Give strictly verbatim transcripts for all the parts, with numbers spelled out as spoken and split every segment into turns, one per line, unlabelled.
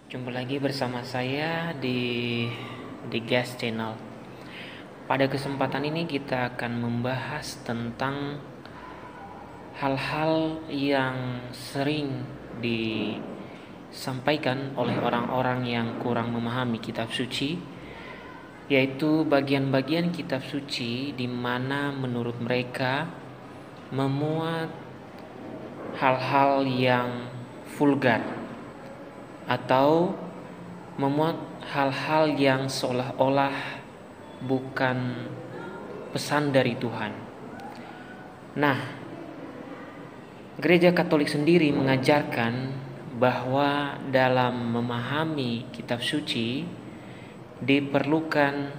Jumpa lagi bersama saya di di Gas Channel. Pada kesempatan ini kita akan membahas tentang hal-hal yang sering disampaikan oleh orang-orang yang kurang memahami kitab suci, yaitu bagian-bagian kitab suci di mana menurut mereka memuat hal-hal yang vulgar atau memuat hal-hal yang seolah-olah bukan pesan dari Tuhan. Nah, Gereja Katolik sendiri mengajarkan bahwa dalam memahami kitab suci diperlukan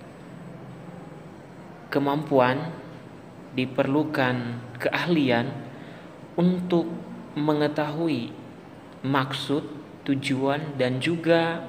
kemampuan, diperlukan keahlian untuk mengetahui maksud, tujuan, dan juga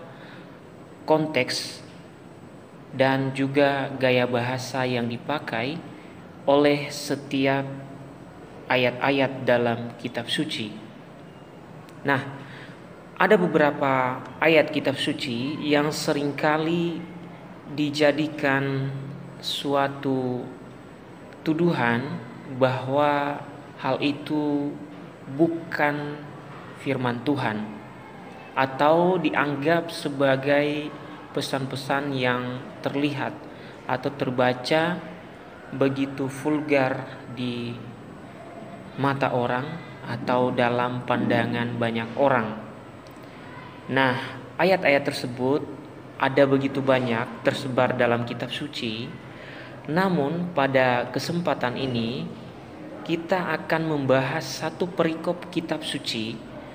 konteks dan juga gaya bahasa yang dipakai oleh setiap ayat-ayat dalam kitab suci. Nah, ada beberapa ayat kitab suci yang seringkali dijadikan suatu tuduhan bahwa hal itu bukan firman Tuhan, atau dianggap sebagai pesan-pesan yang terlihat atau terbaca begitu vulgar di mata orang atau dalam pandangan banyak orang. Nah, ayat-ayat tersebut ada begitu banyak tersebar dalam kitab suci. Namun pada kesempatan ini kita akan membahas satu perikop kitab suci,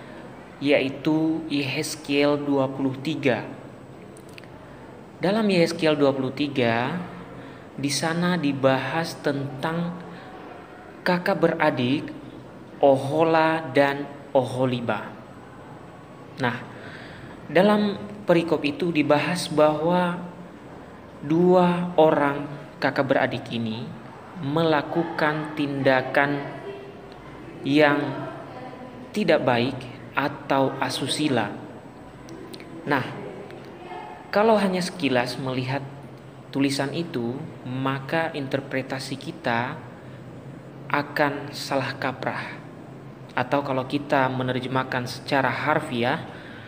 yaitu Yehezkiel dua puluh tiga. Dalam Yehezkiel dua puluh tiga, di sana dibahas tentang kakak beradik Ohola dan Oholiba. Nah, dalam perikop itu dibahas bahwa dua orang kakak beradik ini melakukan tindakan yang tidak baik atau asusila. Nah, kalau hanya sekilas melihat tulisan itu, maka interpretasi kita akan salah kaprah. Atau kalau kita menerjemahkan secara harfiah,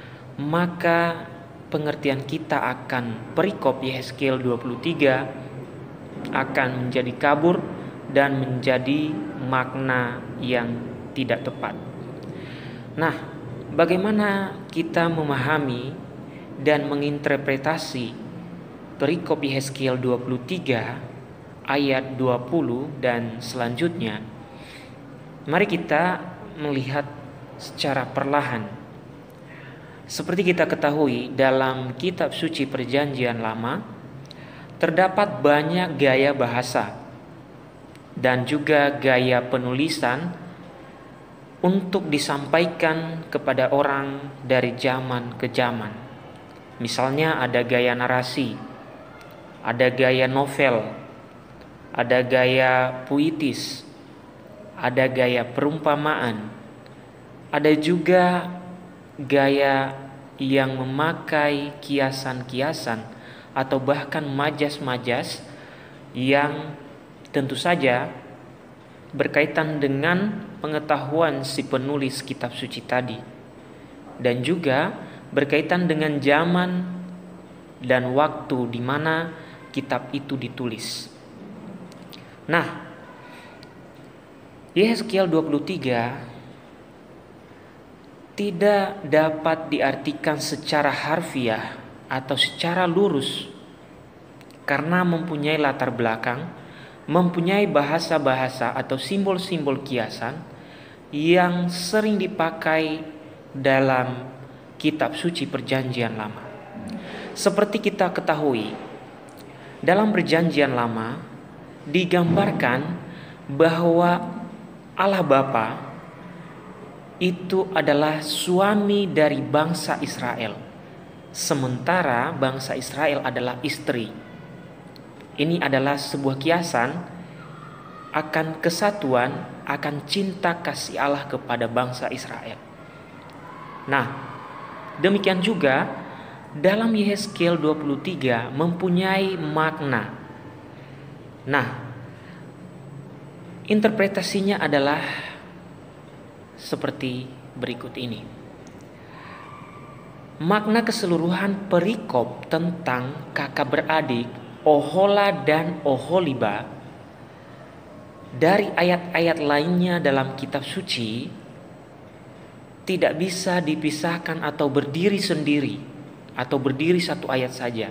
maka pengertian kita akan perikop Yehezkiel dua puluh tiga akan menjadi kabur dan menjadi makna yang tidak tepat. Nah, bagaimana kita memahami dan menginterpretasi perikop Yehezkiel dua puluh tiga ayat dua puluh dan selanjutnya? Mari kita melihat secara perlahan. Seperti kita ketahui, dalam kitab suci Perjanjian Lama terdapat banyak gaya bahasa dan juga gaya penulisan untuk disampaikan kepada orang dari zaman ke zaman. Misalnya ada gaya narasi, ada gaya novel, ada gaya puitis, ada gaya perumpamaan, ada juga gaya yang memakai kiasan-kiasan atau bahkan majas-majas yang tentu saja berkaitan dengan pengetahuan si penulis kitab suci tadi, dan juga berkaitan dengan zaman dan waktu di mana kitab itu ditulis. Nah, Yehezkiel dua puluh tiga tidak dapat diartikan secara harfiah atau secara lurus karena mempunyai latar belakang, mempunyai bahasa-bahasa atau simbol-simbol kiasan yang sering dipakai dalam kitab suci Perjanjian Lama. Seperti kita ketahui, dalam Perjanjian Lama digambarkan bahwa Allah Bapa itu adalah suami dari bangsa Israel, sementara bangsa Israel adalah istri. Ini adalah sebuah kiasan akan kesatuan, akan cinta kasih Allah kepada bangsa Israel. Nah, Demikian juga dalam Yehezkiel dua puluh tiga mempunyai makna. Nah, interpretasinya adalah seperti berikut ini. Makna keseluruhan perikop tentang kakak beradik Ohola dan Oholiba dari ayat-ayat lainnya dalam kitab suci tidak bisa dipisahkan atau berdiri sendiri atau berdiri satu ayat saja.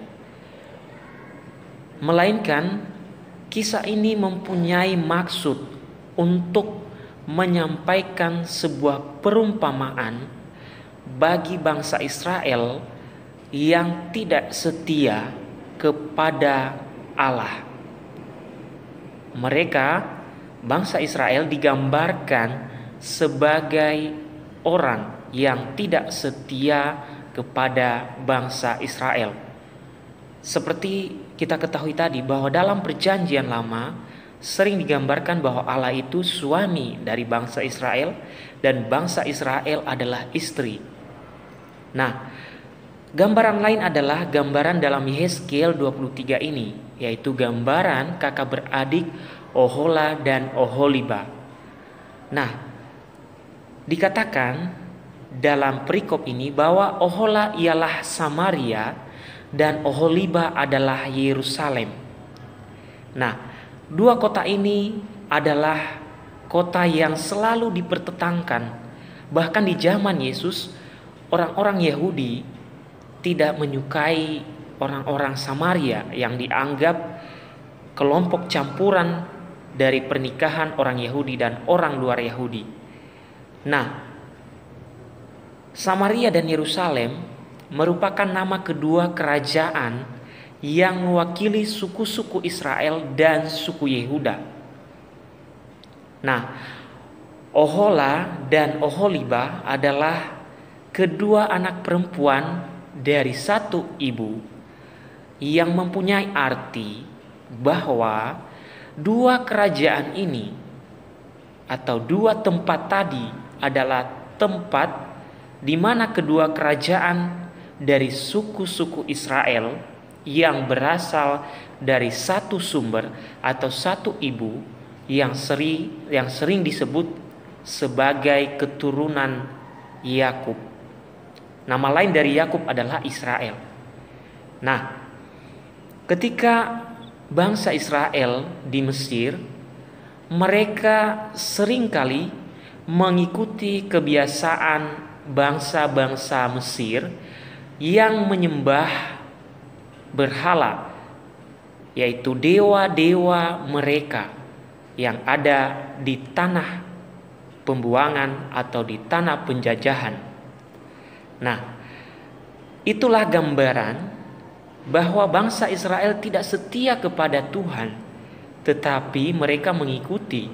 Melainkan kisah ini mempunyai maksud untuk menyampaikan sebuah perumpamaan bagi bangsa Israel yang tidak setia kepada Allah. Mereka, bangsa Israel, digambarkan sebagai orang yang tidak setia kepada bangsa Israel. Seperti kita ketahui tadi bahwa dalam Perjanjian Lama sering digambarkan bahwa Allah itu suami dari bangsa Israel dan bangsa Israel adalah istri. Nah, gambaran lain adalah gambaran dalam Yehezkiel dua puluh tiga ini, yaitu gambaran kakak beradik Ohola dan Oholiba. Nah, dikatakan dalam perikop ini bahwa Ohola ialah Samaria dan Oholiba adalah Yerusalem. Nah, dua kota ini adalah kota yang selalu dipertentangkan. Bahkan di zaman Yesus, orang-orang Yahudi tidak menyukai orang-orang Samaria yang dianggap kelompok campuran dari pernikahan orang Yahudi dan orang luar Yahudi. Nah, Samaria dan Yerusalem merupakan nama kedua kerajaan yang mewakili suku-suku Israel dan suku Yehuda. Nah, Ohola dan Oholiba adalah kedua anak perempuan dari satu ibu yang mempunyai arti bahwa dua kerajaan ini atau dua tempat tadi adalah tempat di mana kedua kerajaan dari suku-suku Israel yang berasal dari satu sumber atau satu ibu yang sering yang sering disebut sebagai keturunan Yakub. Nama lain dari Yakub adalah Israel. Nah, ketika bangsa Israel di Mesir, mereka seringkali mengikuti kebiasaan bangsa-bangsa Mesir yang menyembah berhala, yaitu dewa-dewa mereka yang ada di tanah pembuangan atau di tanah penjajahan. Nah, itulah gambaran bahwa bangsa Israel tidak setia kepada Tuhan, tetapi mereka mengikuti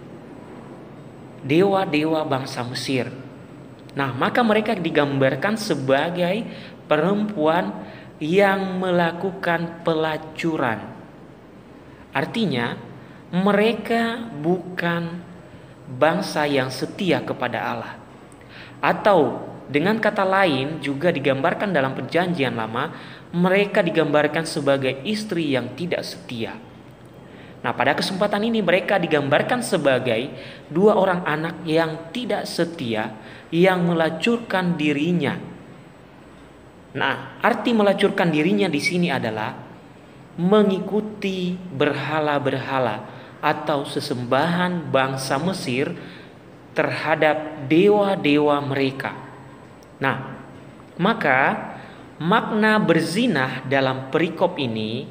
dewa-dewa bangsa Mesir. Nah, maka mereka digambarkan sebagai perempuan yang melakukan pelacuran. Artinya, mereka bukan bangsa yang setia kepada Allah. Atau dengan kata lain juga digambarkan dalam Perjanjian Lama, mereka digambarkan sebagai istri yang tidak setia. Nah, pada kesempatan ini mereka digambarkan sebagai dua orang anak yang tidak setia, yang melacurkan dirinya. Nah, arti melacurkan dirinya di sini adalah mengikuti berhala-berhala atau sesembahan bangsa Mesir terhadap dewa-dewa mereka. Nah, maka makna berzinah dalam perikop ini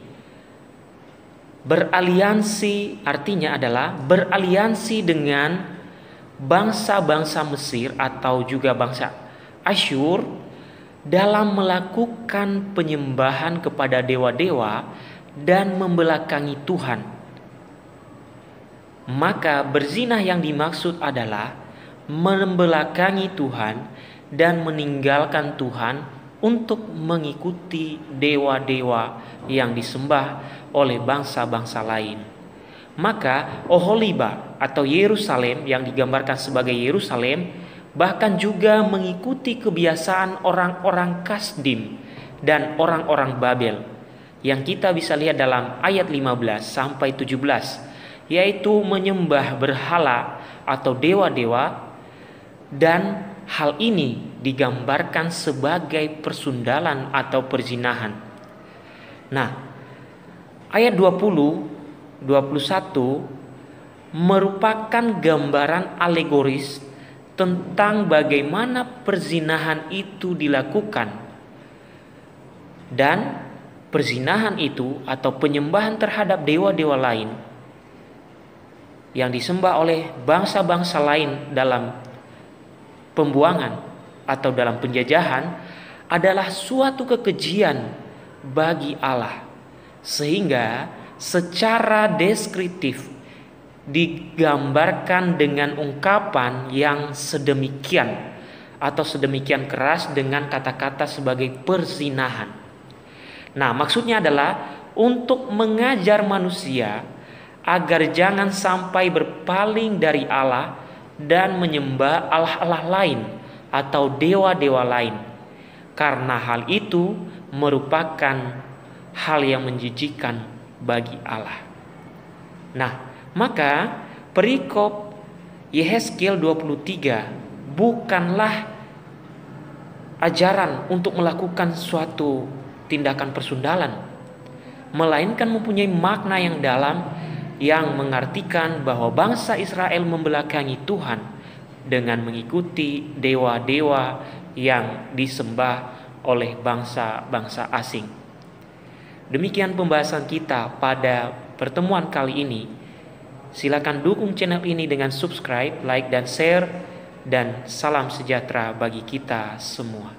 beraliansi, artinya adalah beraliansi dengan bangsa-bangsa Mesir atau juga bangsa Asyur dalam melakukan penyembahan kepada dewa-dewa dan membelakangi Tuhan. Maka berzinah yang dimaksud adalah membelakangi Tuhan dan meninggalkan Tuhan untuk mengikuti dewa-dewa yang disembah oleh bangsa-bangsa lain. Maka Oholiba atau Yerusalem yang digambarkan sebagai Yerusalem bahkan juga mengikuti kebiasaan orang-orang Kasdim dan orang-orang Babel yang kita bisa lihat dalam ayat lima belas sampai tujuh belas, yaitu menyembah berhala atau dewa-dewa, dan hal ini digambarkan sebagai persundalan atau perzinahan. Nah, ayat dua puluh dua puluh satu merupakan gambaran alegoris tentang bagaimana perzinahan itu dilakukan. Dan perzinahan itu atau penyembahan terhadap dewa-dewa lain yang disembah oleh bangsa-bangsa lain dalam pembuangan atau dalam penjajahan adalah suatu kekejian bagi Allah, sehingga secara deskriptif digambarkan dengan ungkapan yang sedemikian atau sedemikian keras dengan kata-kata sebagai perzinahan. Nah, maksudnya adalah untuk mengajar manusia agar jangan sampai berpaling dari Allah dan menyembah allah-allah lain atau dewa-dewa lain, karena hal itu merupakan hal yang menjijikan bagi Allah. Nah, maka perikop Yehezkiel dua puluh tiga bukanlah ajaran untuk melakukan suatu tindakan persundalan, melainkan mempunyai makna yang dalam yang mengartikan bahwa bangsa Israel membelakangi Tuhan dengan mengikuti dewa-dewa yang disembah oleh bangsa-bangsa asing. Demikian pembahasan kita pada pertemuan kali ini. Silakan dukung channel ini dengan subscribe, like, dan share, dan salam sejahtera bagi kita semua.